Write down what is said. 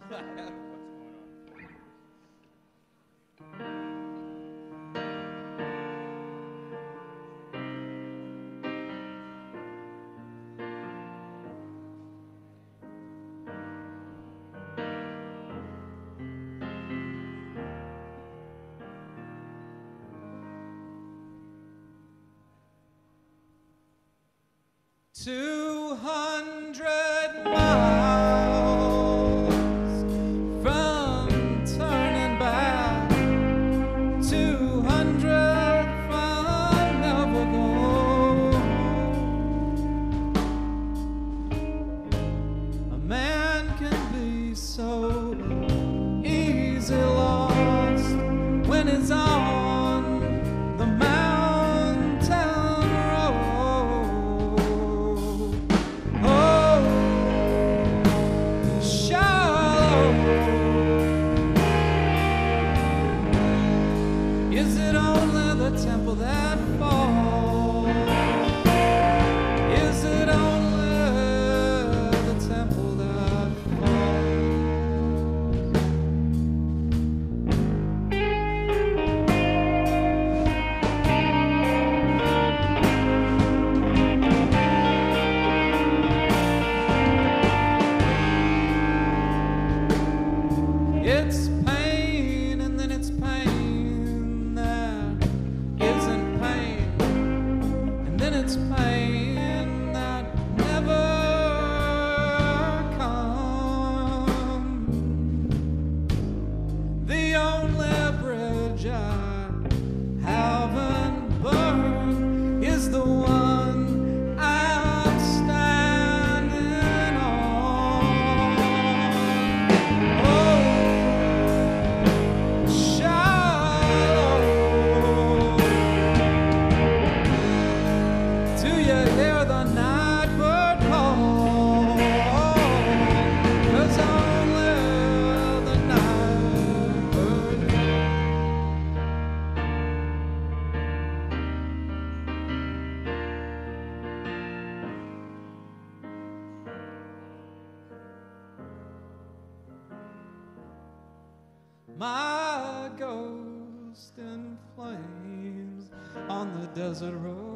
$200 miles from turning back, 200 from never going. A man can be so easy lost when it's on the mountain road. Oh, shallow. Is it only the temple that falls? Is it only the temple that falls? It's pain, and then it's pain that isn't pain, and then it's pain that never comes. The only bridge I haven't burned is the one I'm standing on. Oh, shallow. Do you hear the night bird call? 'Cause only the night bird my ghost in flames on the desert road.